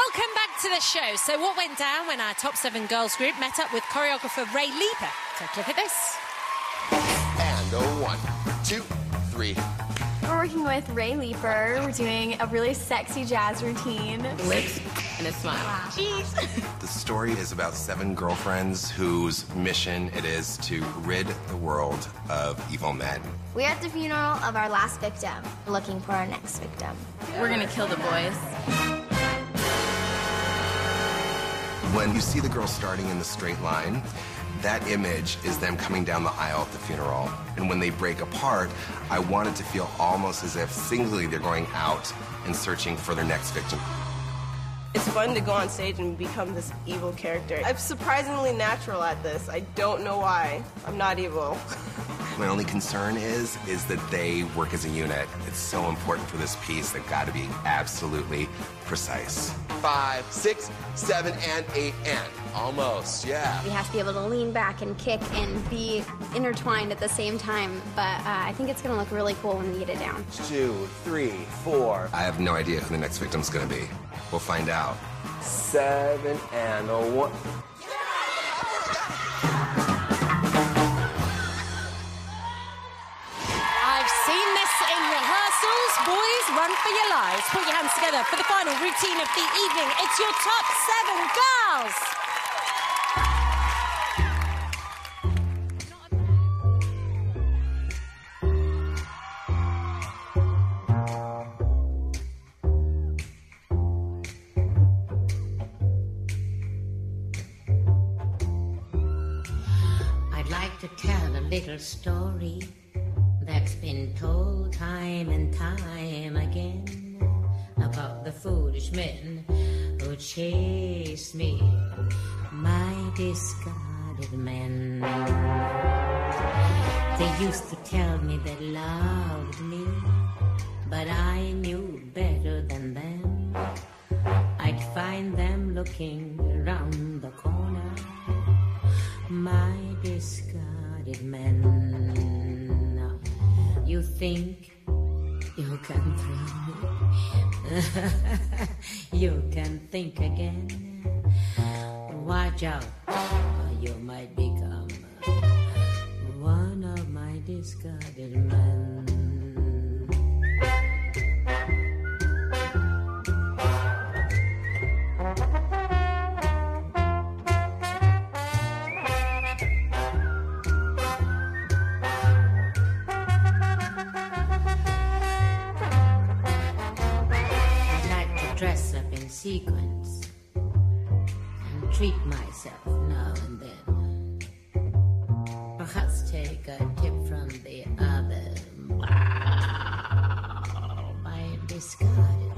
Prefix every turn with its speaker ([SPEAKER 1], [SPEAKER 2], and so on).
[SPEAKER 1] Welcome back to the show. So what went down when our top 7 girls group met up with choreographer Ray Leeper? Take a look at this.
[SPEAKER 2] And a 1, 2, 3.
[SPEAKER 3] We're working with Ray Leeper. We're doing a really sexy jazz routine.
[SPEAKER 4] Lips and a smile. Wow. Jeez.
[SPEAKER 2] The story is about 7 girlfriends whose mission it is to rid the world of evil men.
[SPEAKER 5] We're at the funeral of our last victim, looking for our next victim.
[SPEAKER 4] We're gonna kill the boys.
[SPEAKER 2] When you see the girls starting in the straight line, that image is them coming down the aisle at the funeral. And when they break apart, I want it to feel almost as if singly they're going out and searching for their next victim.
[SPEAKER 6] It's fun to go on stage and become this evil character. I'm surprisingly natural at this. I don't know why. I'm not evil.
[SPEAKER 2] My only concern is that they work as a unit. It's so important for this piece. They've got to be absolutely precise. 5, 6, 7, and 8, and. Almost, yeah.
[SPEAKER 7] We have to be able to lean back and kick and be intertwined at the same time, but I think it's going to look really cool when we get it down.
[SPEAKER 8] 2, 3, 4.
[SPEAKER 2] I have no idea who the next victim's going to be. We'll find out.
[SPEAKER 8] 7 and a 1.
[SPEAKER 1] Boys, run for your lives. Put your hands together for the final routine of the evening. It's your top 7 girls.
[SPEAKER 9] I'd like to tell a little story that's been told time and time again about the foolish men who chase me, my discarded men. They used to tell me they loved me, but I knew better than them. I'd find them looking around the corner, my discarded men. You think you can throw me? You can think again. Watch out, or you might become one of my discarded men. Dress up in sequins and treat myself now and then. Perhaps take a tip from the other. Wow, my discarded